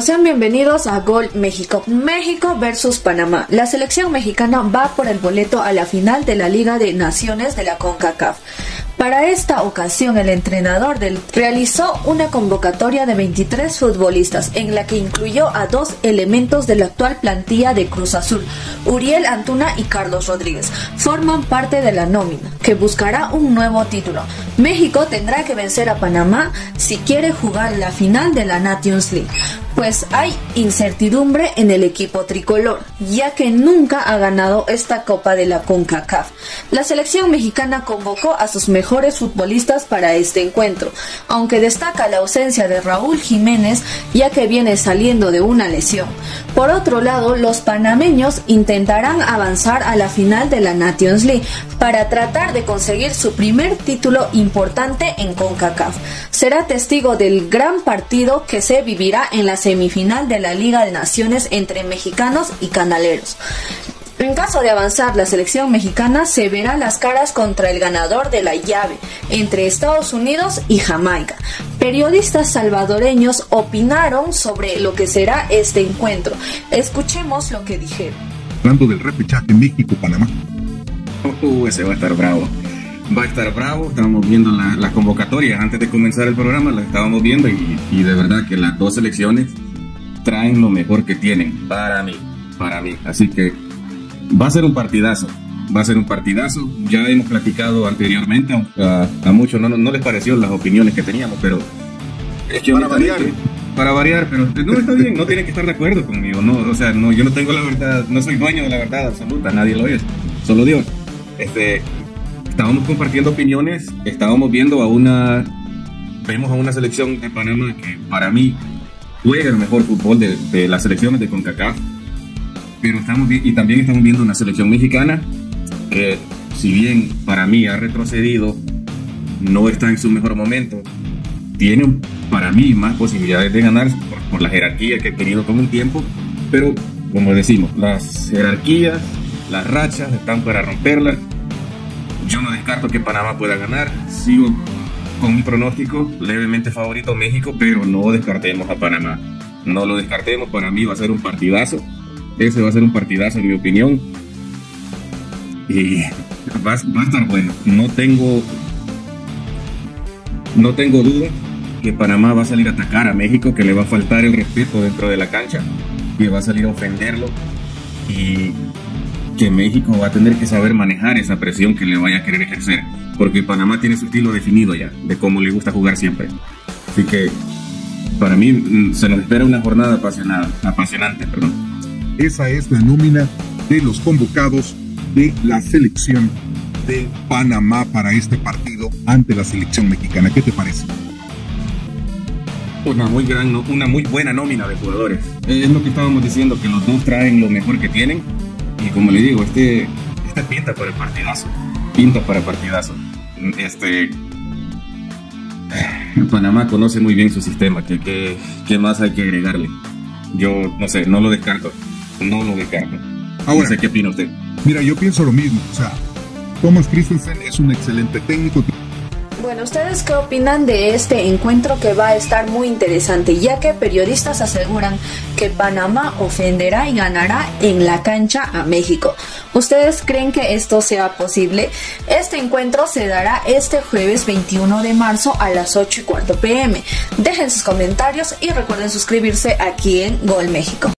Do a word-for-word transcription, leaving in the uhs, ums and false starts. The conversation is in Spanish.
sean bienvenidos a Gol México. México versus Panamá. La selección mexicana va por el boleto a la final de la Liga de Naciones de la CONCACAF. Para esta ocasión, el entrenador del realizó una convocatoria de veintitrés futbolistas, en la que incluyó a dos elementos de la actual plantilla de Cruz Azul, Uriel Antuna y Carlos Rodríguez. Forman parte de la nómina, que buscará un nuevo título. México tendrá que vencer a Panamá si quiere jugar la final de la Nations League, pues hay incertidumbre en el equipo tricolor, ya que nunca ha ganado esta Copa de la CONCACAF. La selección mexicana convocó a sus mejores futbolistas para este encuentro, aunque destaca la ausencia de Raúl Jiménez, ya que viene saliendo de una lesión. Por otro lado, los panameños intentarán avanzar a la final de la Nations League para tratar de conseguir su primer título importante en CONCACAF. Será testigo del gran partido que se vivirá en la semifinal de la Liga de Naciones entre mexicanos y canaleros. En caso de avanzar, la selección mexicana se verá las caras contra el ganador de la llave entre Estados Unidos y Jamaica. Periodistas salvadoreños opinaron sobre lo que será este encuentro. Escuchemos lo que dijeron. Hablando del repechaje México-Panamá. Uh, ese va a estar bravo. Va a estar bravo. Estábamos viendo la, la convocatoria antes de comenzar el programa, la estábamos viendo y, y de verdad que las dos selecciones traen lo mejor que tienen para mí, para mí. Así que va a ser un partidazo, va a ser un partidazo. Ya hemos platicado anteriormente, a, a muchos no, no les pareció las opiniones que teníamos, pero es que para variar, para variar, pero no está bien, no tienen que estar de acuerdo conmigo, no, o sea, no, yo no tengo la verdad, no soy dueño de la verdad absoluta, nadie lo es, solo Dios. Este, estábamos compartiendo opiniones, estábamos viendo a una, vemos a una selección de Panamá que para mí juega el mejor fútbol de, de las selecciones de CONCACAF. Pero estamos y también estamos viendo una selección mexicana que, si bien para mí ha retrocedido, no está en su mejor momento, tiene para mí más posibilidades de ganar por, por la jerarquía que ha tenido con un tiempo, pero como decimos, las jerarquías, las rachas están para romperlas. Yo no descarto que Panamá pueda ganar, sigo con mi pronóstico levemente favorito México, pero no descartemos a Panamá, no lo descartemos, para mí va a ser un partidazo. Ese va a ser un partidazo en mi opinión y va, va a estar bueno. No tengo no tengo duda que Panamá va a salir a atacar a México, que le va a faltar el respeto dentro de la cancha, que va a salir a ofenderlo y que México va a tener que saber manejar esa presión que le vaya a querer ejercer, porque Panamá tiene su estilo definido ya, de cómo le gusta jugar siempre. Así que para mí se nos espera una jornada apasionada, apasionante, perdón. Esa es la nómina de los convocados de la selección de Panamá para este partido ante la selección mexicana. ¿Qué te parece? Una muy gran, una muy buena nómina de jugadores. Es lo que estábamos diciendo, que los dos traen lo mejor que tienen. Y como le digo, este, este pinta para el partidazo. Pinta para partidazo. Este, Panamá conoce muy bien su sistema. ¿Qué, qué, qué más hay que agregarle? Yo no sé, no lo descarto. No lo descarto. Ahora, no sé qué opina usted. Mira, yo pienso lo mismo. O sea, Thomas Christensen es un excelente técnico. Bueno, ¿ustedes qué opinan de este encuentro que va a estar muy interesante, ya que periodistas aseguran que Panamá ofenderá y ganará en la cancha a México? ¿Ustedes creen que esto sea posible? Este encuentro se dará este jueves veintiuno de marzo a las ocho y cuarto pm. Dejen sus comentarios y recuerden suscribirse aquí en Gol México.